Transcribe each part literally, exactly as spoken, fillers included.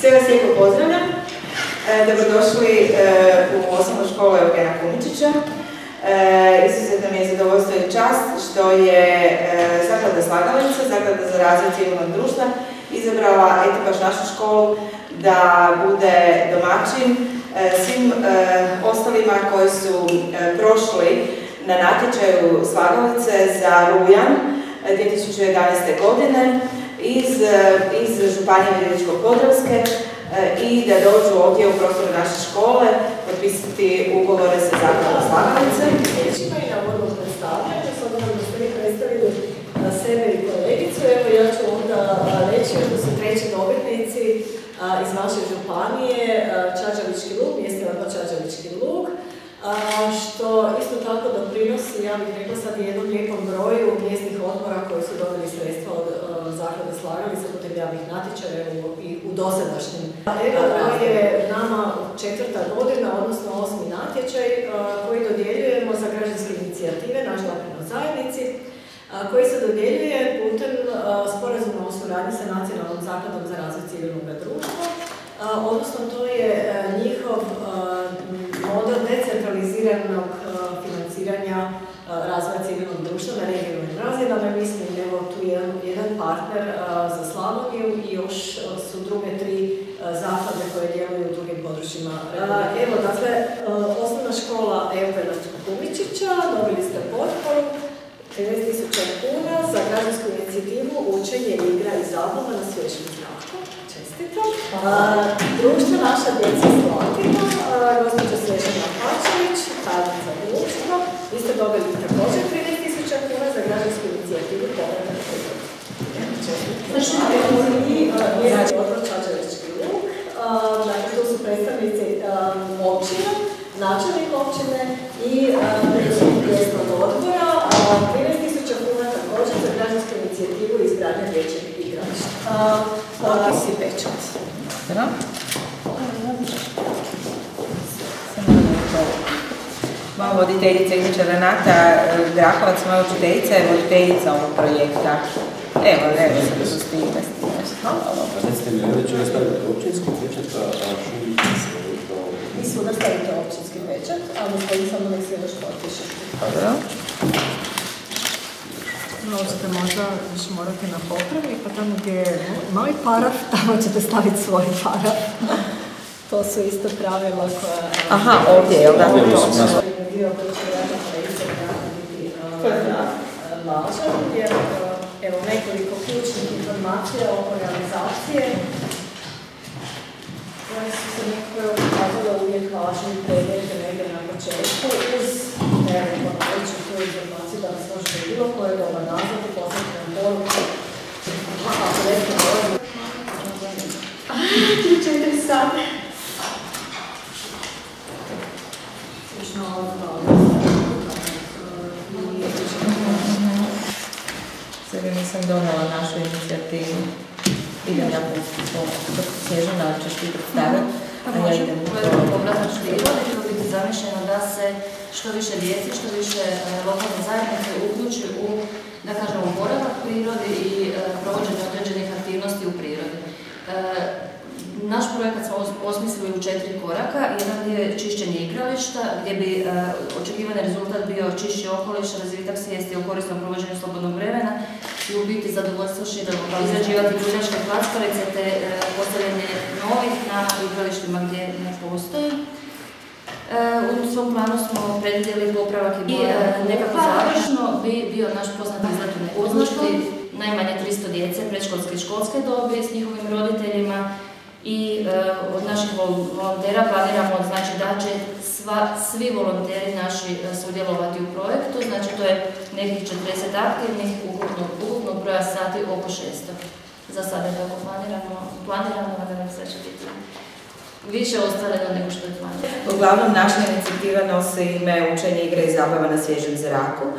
Sve vas lijepo pozdravljam. Dobrodošli u osnovnu školu Eugena Kumičića. Izuzetno mi je zadovoljstvo i čast što je Zaklada Slagalica, Zaklada za razvoj civilnog društva, izabrala eto baš našu školu da bude domaćin svim ostalima koji su prošli na natječaju Slagalice za rujan dvije tisuće jedanaeste. godine iz, iz Županije Virovitičko-podravske i da dođu ovdje u prostoru naše škole potpisati ugovore sa Zakladom Slagalice. Riječima i na vodnom predstavljanju, s obzirom da ste mi predstavili sebe i kolegicu, evo ja ću onda reći da su treći dobitnici iz vaše županije, Čađavički Lug, mjesni odbor Čađavički Lug, što isto tako doprinosi, ja bih rekla sad, jednom lijepom broju mjesnih odbora koji su dobili sredstva od Zaklade Slagalice putem javnih natječaja i u dosadašnjem. Evo, ovo je nama četvrta godina, odnosno osmi natječaj koji dodjeljujemo za građanske inicijative, naš doprinos zajednici, koji se dodjeljuje putem sporazuma o suradnji sa Nacionalnom zakladom za razvoj civilnog društva, odnosno to je njihov model decentraliziranog financiranja razvoja civilnog društva na regionalnim razinama. Mi smo evo tu jedan, jedan partner za Slavoniju i još su druge tri zaklade koje djeluju u drugim područjima. Evo, dakle, osnovna škola Eugena Kumičića, dobili ste potporu trinaest tisuća kuna za građansku inicijativu Učenje, igra i zabava na svježem zraku. Čestitam. Društvo Naša djeca Slatina, gospođa Snježana Pačević, tajnica društva. Vi ste dobili također trinaest tisuća kuna za građansku inicijativu Povratak prirode. Čestitam. I mjesni odbor Čađavički Lug. Dakle, tu su predstavnici općina, načelnik općine i predsjednik mjesnog odbora. trinaest tisuća kuna također za građansku inicijativu izgradnje dječjeg igrališta. Potpis i pečat. Dobro. Moja voditeljica, inače Renata Grahovac, moja učiteljica je voditeljica ovog projekta. Evo, evo se su stigle, stigle. Recite mi, ovdje ću nastaviti općinski pečat, a šumice to... Vi su nastavite općinski pečat, a gospodin samo nek se još potpiše. Dobro. Ovo ćete možda još morati na popravi, pa tamo gdje je moj paraf, tamo ćete staviti svoj paraf. To su isto pravila koja... Aha, ovdje je, da? Ovdje je bio koji će jedna kolegica biti važan, jer evo nekoliko ključnih informacija oko realizacije koje su se nekako ukazale uvijek važnim predmete negdje na početku uz evo ponaviću tu informaciju da vas možete bilo koje doba nazvati, poslati nam poruku. Ako nešto dođe... tri četiri sate. Slično ovo Sada nisam donala našu inicijativu. Idem ja po Snježana, ćeš ti predstaviti. Pa može, u jednom povratak prirode će biti zamišljeno da se što više djeci, što više lokalne zajednice uključi u, da kažemo, boravak prirodi i provođenje određenih aktivnosti u prirodi. Naš projekat smo osmislili u četiri koraka. Jedan je čišćenje igrališta, gdje bi očekivani rezultat bio čišći okoliš, razvitak svijesti o korisnom provođenju slobodnog vremena i u biti zadovoljstvo šire, izrađivati đuljačke klackarice te postavljanje novih na igralištima gdje ne postoji. U svom planu smo predvidjeli popravak i nekako završno bi bio naš poznati izlet u nepoznato, najmanje tristo djece predškolske i školske dobi s njihovim roditeljima. I uh, od naših volontera planiramo, znači, da će sva, svi volonteri naši uh, sudjelovati u projektu, znači to je nekih četrdeset aktivnih, ukupnog, ukupnog broja sati oko šesto. Za sada je tako planiramo, planiramo da nam sve će biti više ostvareno nego što je planirano. Uglavnom, naša inicijativa nosi ime Učenje, igra i zabava na svježem zraku,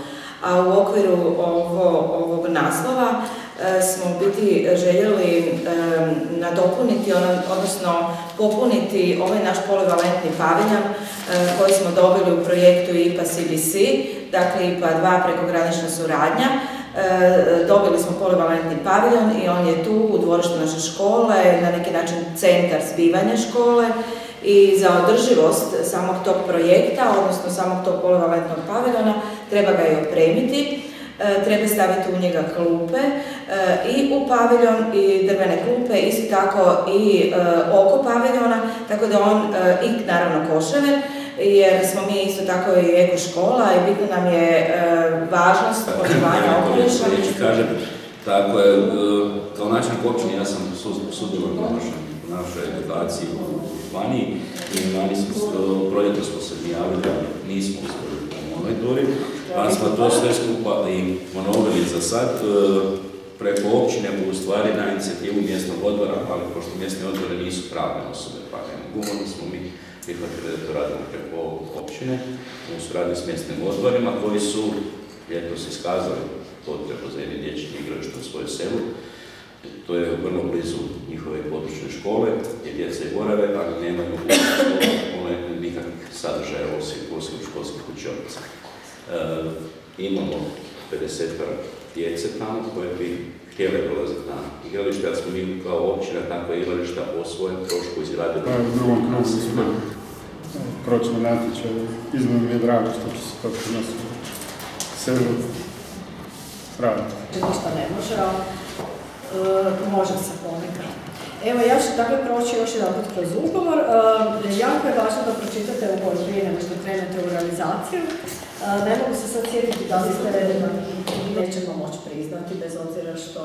a u okviru ovo, ovog naslova smo biti željeli nadopuniti, odnosno popuniti ovaj naš polivalentni paviljon koji smo dobili u projektu I P A C B C, dakle I P A dva prekogranična suradnja. Dobili smo polivalentni paviljon i on je tu u dvorištu naše škole, na neki način centar zbivanja škole i za održivost samog tog projekta, odnosno samog tog polivalentnog paviljona, treba ga i opremiti. Treba staviti u njega klupe i u paviljon i drvene klupe, isto tako i oko paviljona, tako da on i naravno koševe, jer smo mi isto tako i eko škola i bitno nam je važnost očuvanja okoliša. Kažem, tako je, kao načelnik općine ja sam sudjelovao u našoj edukaciji u županiji i imali smo projektu smo se javili, nismo uspjeli u monitoru, pa smo to sve skupa i ponovili za sad. Preko općine u stvari na inicijativu mjesnog odbora, ali pošto mjesne odbore nisu pravne osobe, pa ugovorno smo mi prihvatili da to radimo preko općine u suradnji s mjesnim odborima koji su ljetos iskazali potrebu za jedne dječje igralište u svojoj selu. To je vrlo blizu njihove područne škole, gdje djeca i borave, ali nemaju nikakvih sadržaja osim školskih učionica. E, imamo pedeset djece tamo koje bi htjeli dolaziti na igralište, ali smo mi kao općina takva igrališta o svojem trošku izgradili. U drugom krugu smo proći na natječaj, iznimno mi je drago što će se to kod nas u selu raditi. Ništa ne može, ali uh, može se ponekad. Evo, ja ću dakle proći još jedan put kroz ugovor. Uh, jako je važno da pročitate ugovor prije nego što krenete u realizaciju. Uh, ne mogu se sad sjetiti da li ste nećemo moći priznati, bez obzira što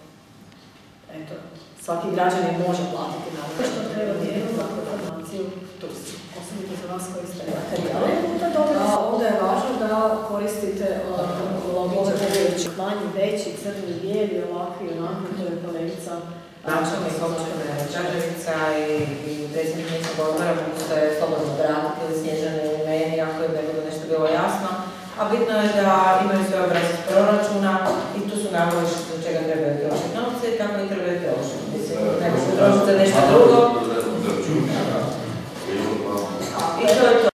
eto, svaki građanin može platiti na ovo. Što treba dijeliti za informaciju, tu si. Osobito za vas koji ste materijale. Onda je važno da koristite logički manji, veći, crni, bijeli, ovakvi, onakvi, to je kolegica. Načelnik općine Čađevica i predsjednik mjesnog odbora mogu se slobodno obratiti ili Snježane ili meni ako im ne bude nešto bilo jasno. A bitno je da imaju sve obrazac proračuna i tu su navodi do čega trebaju trošiti novce i tako i trebaju trošiti. Mislim, nego se trošiti za nešto drugo. I to je to.